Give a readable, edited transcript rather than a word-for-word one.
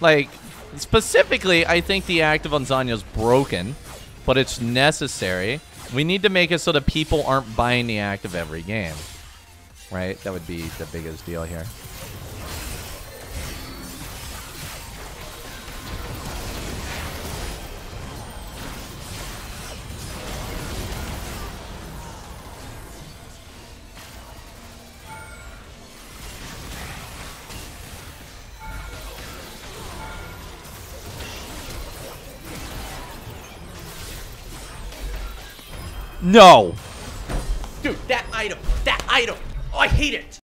Like, specifically, I think the active on Zanya's broken, but it's necessary. We need to make it so that people aren't buying the active every game. Right? That would be the biggest deal here. No! Dude, that item! Oh, I hate it!